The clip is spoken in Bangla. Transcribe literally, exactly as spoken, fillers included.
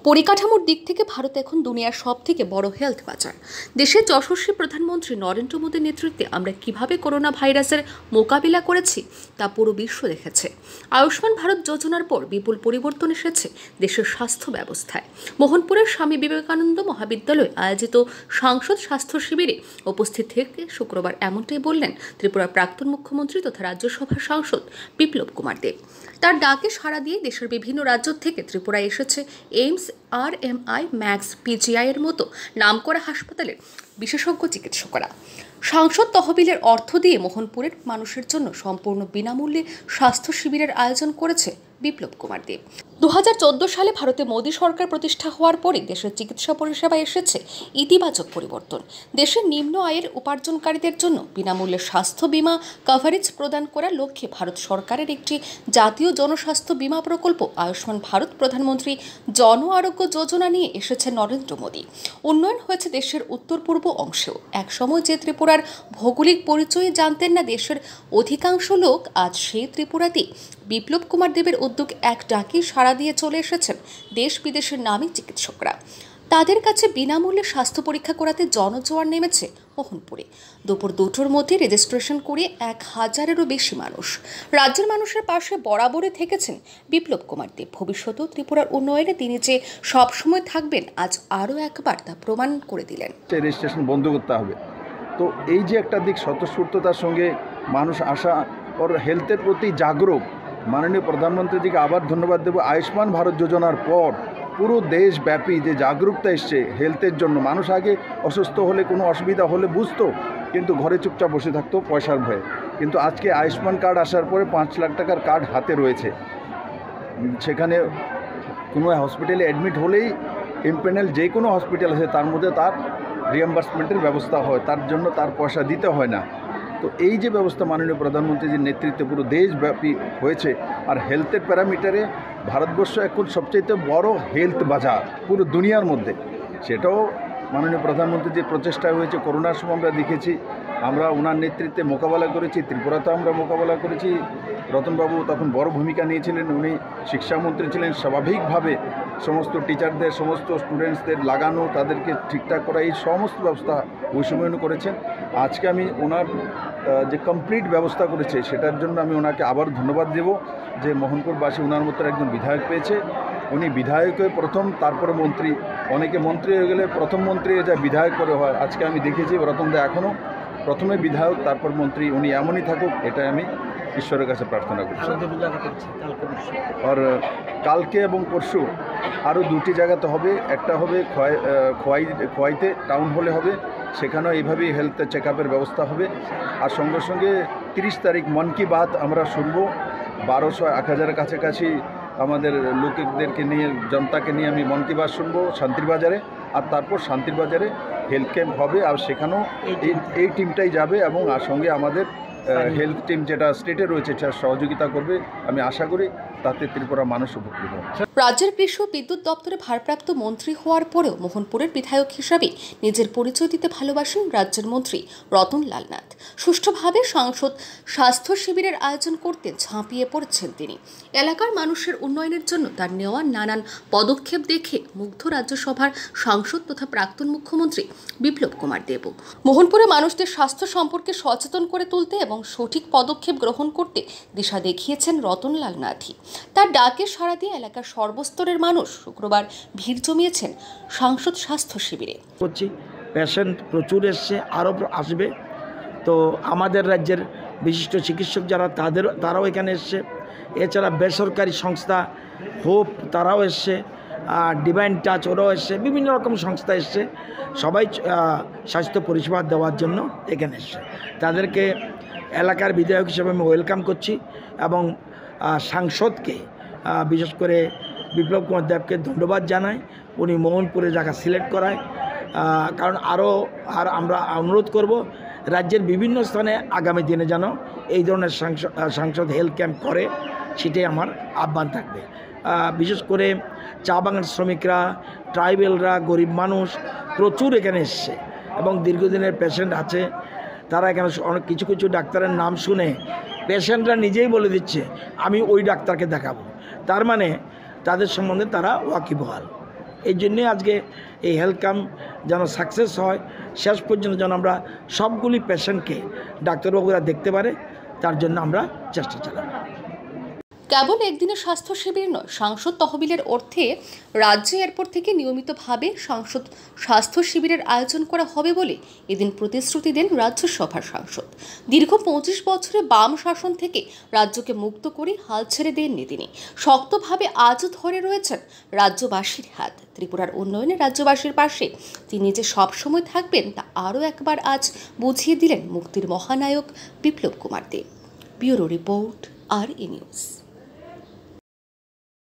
পরিকাঠামোর দিক থেকে ভারত এখন দুনিয়ার সবথেকে বড় হেলথ বাজার। দেশের যশস্বী প্রধানমন্ত্রী নরেন্দ্র মোদীর নেতৃত্বে আমরা কিভাবে করোনা ভাইরাসের মোকাবিলা করেছি তা পুরো বিশ্ব দেখেছে। আয়ুষ্মান ভারত যোজনার পর বিপুল পরিবর্তন এসেছে দেশের স্বাস্থ্য ব্যবস্থায়। মোহনপুরের স্বামী বিবেকানন্দ মহাবিদ্যালয়ে আয়োজিত সাংসদ স্বাস্থ্য শিবিরে উপস্থিত থেকে শুক্রবার এমনটাই বললেন ত্রিপুরার প্রাক্তন মুখ্যমন্ত্রী তথা রাজ্যসভার সাংসদ বিপ্লব কুমার দেব। তার ডাকে সাড়া দিয়ে দেশের বিভিন্ন রাজ্য থেকে ত্রিপুরায় এসেছে এইমস, আর এম আই, ম্যাক্স, পিজিআই এর মতো নামকরা হাসপাতালের বিশেষজ্ঞ চিকিৎসকরা। সাংসদ তহবিলের অর্থ দিয়ে মোহনপুরের মানুষের জন্য সম্পূর্ণ বিনামূল্যে স্বাস্থ্য শিবিরের আয়োজন করেছে বিপ্লব কুমার দেব। দু হাজার চোদ্দ সালে ভারতে মোদী সরকার প্রতিষ্ঠা হওয়ার পরই দেশের চিকিৎসা পরিষেবায় এসেছে ইতিবাচক পরিবর্তন। দেশের নিম্ন আয়ের উপার্জনকারীদের জন্য বিনামূল্যে স্বাস্থ্য বীমা কভারেজ প্রদান করার লক্ষ্যে ভারত সরকারের একটি জাতীয় জনস্বাস্থ্য বীমা প্রকল্প আয়ুষ্মান ভারত প্রধানমন্ত্রী জন আরোগ্য যোজনা নিয়ে এসেছে নরেন্দ্র মোদী। উন্নয়ন হয়েছে দেশের উত্তর পূর্ব অংশেও। একসময় যে ত্রিপুরার ভৌগোলিক পরিচয় জানতেন না দেশের অধিকাংশ লোক, আজ সেই ত্রিপুরাতেই বিপ্লব কুমার দেবের উদ্যোগ এক ডাকে সাড়া দিয়ে চলে এসেছেন দেশ বিদেশের নামী চিকিৎসকরা। তাদের কাছে বিনামূল্যে স্বাস্থ্য পরীক্ষা করাতে জনজোয়ার নেমেছে মোহনপুরে। দুপুর দুটোর মধ্যে রেজিস্ট্রেশন করে এক হাজারেরও বেশি মানুষ। রাজ্যের মানুষের পাশে বরাবরই থেকেছেন বিপ্লব কুমার দেব। ভবিষ্যতেও ত্রিপুরার উন্নয়নে তিনি যে সবসময় থাকবেন আজ আরও একবার তা প্রমাণ করে দিলেন। রেজিস্ট্রেশন বন্ধ করতে হবে। তো এই যে একটা দিক স্বতঃস্ফূর্ততার সঙ্গে মানুষ আসা ওর হেলথের প্রতি জাগরুক, মাননীয় প্রধানমন্ত্রীজিকে আবার ধন্যবাদ দেব। আয়ুষ্মান ভারত যোজনার পর পুরো দেশব্যাপী যে জাগরুকতা এসছে হেলথের জন্য, মানুষ আগে অসুস্থ হলে কোনো অসুবিধা হলে বুঝতো, কিন্তু ঘরে চুপচাপ বসে থাকতো পয়সার ভয়ে। কিন্তু আজকে আয়ুষ্মান কার্ড আসার পরে পাঁচ লাখ টাকার কার্ড হাতে রয়েছে। সেখানে কোনো হসপিটালে অ্যাডমিট হলেই ইমপ্যানেল যে কোনো হসপিটাল আছে তার মধ্যে তার রিএম্বার্সমেন্টের ব্যবস্থা হয়, তার জন্য তার পয়সা দিতে হয় না। তো এই যে ব্যবস্থা মাননীয় প্রধানমন্ত্রীজির নেতৃত্বে পুরো দেশব্যাপী হয়েছে। আর হেলথের প্যারামিটারে ভারতবর্ষ এখন সবচেয়ে বড় হেলথ বাজার পুরো দুনিয়ার মধ্যে। সেটাও মাননীয় প্রধানমন্ত্রীজির প্রচেষ্টায় হয়েছে। করোনার সময় আমরা দেখেছি, আমরা ওনার নেতৃত্বে মোকাবেলা করেছি। ত্রিপুরাতেও আমরা মোকাবেলা করেছি। রতনবাবু তখন বড় ভূমিকা নিয়েছিলেন, উনি শিক্ষামন্ত্রী ছিলেন। স্বাভাবিকভাবে সমস্ত টিচারদের, সমস্ত স্টুডেন্টসদের লাগানো, তাদেরকে ঠিকঠাক করা, এই সমস্ত ব্যবস্থা ওই সময় উনি করেছেন। আজকে আমি ওনার যে কমপ্লিট ব্যবস্থা করেছে সেটার জন্য আমি ওনাকে আবার ধন্যবাদ দেব যে মোহনপুরবাসী ওনার মতো একজন বিধায়ক পেয়েছে। উনি বিধায়ক হয়ে প্রথম, তারপরে মন্ত্রী। অনেকে মন্ত্রী হয়ে গেলে প্রথম মন্ত্রী যা বিধায়ক করে হয়, আজকে আমি দেখেছি রতনদা এখনও প্রথমে বিধায়ক তারপর মন্ত্রী। উনি এমনই থাকুক, এটাই আমি ঈশ্বরের কাছে প্রার্থনা করছি। আর কালকে এবং পরশু আরও দুটি জায়গাতে হবে। একটা হবে খোয়াই খোয়াই খোয়াইতে টাউন হলে হবে, সেখানেও এইভাবেই হেলথ চেক আপের ব্যবস্থা হবে। আর সঙ্গে সঙ্গে তিরিশ তারিখ মন কি বাত আমরা শুনবো। বারোশো এক হাজারের কাছাকাছি আমাদের লোকদেরকে নিয়ে, জনতাকে নিয়ে আমি মন কি বাত শুনবো শান্তির বাজারে। আর তারপর শান্তির বাজারে হেলথ ক্যাম্প হবে, আর সেখানেও এই এই টিমটাই যাবে এবং আর সঙ্গে আমাদের হেলথ টিম যেটা স্টেটে রয়েছে সেটা সহযোগিতা করবে। আমি আশা করি তাতে ত্রিপুরা মানুষ উপকৃত হবে। রাজ্যের কৃষি ও বিদ্যুৎ দপ্তরে ভারপ্রাপ্ত মন্ত্রী হওয়ার পরেও মোহনপুরের বিধায়ক হিসাবে নিজের পরিচয় দিতে ভালোবাসেন রাজ্যের মন্ত্রী রতন লাল নাথ। সুষ্ঠুভাবে সাংসদ স্বাস্থ্য শিবিরের আয়োজন করতে ঝাঁপিয়ে পড়েছেন তিনি। এলাকার মানুষের উন্নয়নের জন্য তার নেওয়া নানান পদক্ষেপ দেখে মুগ্ধ রাজ্যসভার সাংসদ তথা প্রাক্তন মুখ্যমন্ত্রী বিপ্লব কুমার দেব। মোহনপুরে মানুষদের স্বাস্থ্য সম্পর্কে সচেতন করে তুলতে এবং সঠিক পদক্ষেপ গ্রহণ করতে দিশা দেখিয়েছেন রতন লাল নাথই। তার ডাকে সাড়া দিয়ে এলাকার সর্বস্তরের মানুষ শুক্রবার ভিড় জমিয়েছেন সাংসদ স্বাস্থ্য শিবিরে। করছি পেশেন্ট প্রচুর এসছে, আরও আসবে। তো আমাদের রাজ্যের বিশিষ্ট চিকিৎসক যারা তাদের তারাও এখানে এসছে। এছাড়া বেসরকারি সংস্থা হোপ তারাও এসছে, ডিভাইন টাচ ওরাও এসছে, বিভিন্ন রকম সংস্থা এসছে। সবাই স্বাস্থ্য পরিষেবা দেওয়ার জন্য এখানে এসছে। তাদেরকে এলাকার বিধায়ক হিসেবে আমি ওয়েলকাম করছি এবং সাংসদকে বিশেষ করে বিপ্লব কুমার দেবকে ধন্যবাদ জানাই। উনি মোহনপুরে জায়গা সিলেক্ট করায়, কারণ আরও আর আমরা অনুরোধ করব রাজ্যের বিভিন্ন স্থানে আগামী দিনে যেন এই ধরনের সাংসদ হেলথ ক্যাম্প করে, সেটাই আমার আহ্বান থাকবে। বিশেষ করে চা বাগান শ্রমিকরা, ট্রাইবেলরা, গরিব মানুষ প্রচুর এখানে এসছে এবং দীর্ঘদিনের পেশেন্ট আছে। তারা এখানে অনেক কিছু কিছু ডাক্তারের নাম শুনে পেশেন্টরা নিজেই বলে দিচ্ছে আমি ওই ডাক্তারকে দেখাবো। তার মানে তাদের সম্বন্ধে তারা ওয়াকিবহাল। এই জন্যই আজকে এই হেলথ ক্যাম্প যেন সাকসেস হয়, শেষ পর্যন্ত যেন আমরা সবগুলি পেশেন্টকে ডাক্তারবাবুরা দেখতে পারে, তার জন্য আমরা চেষ্টা চালাব। কেবল একদিনের স্বাস্থ্য শিবির নয়, সাংসদ তহবিলের অর্থে রাজ্যে এরপর থেকে নিয়মিতভাবে সাংসদ স্বাস্থ্য শিবিরের আয়োজন করা হবে বলে এদিন প্রতিশ্রুতি দেন রাজ্যসভার সাংসদ। দীর্ঘ পঁচিশ বছরে বাম শাসন থেকে রাজ্যকে মুক্ত করে হাল ছেড়ে দেননি তিনি। শক্তভাবে আজও ধরে রয়েছেন রাজ্যবাসীর হাত। ত্রিপুরার উন্নয়নে রাজ্যবাসীর পাশে তিনি যে সবসময় থাকবেন তা আরও একবার আজ বুঝিয়ে দিলেন মুক্তির মহানায়ক Biplab Kumar Deb. Bureau report, R E news.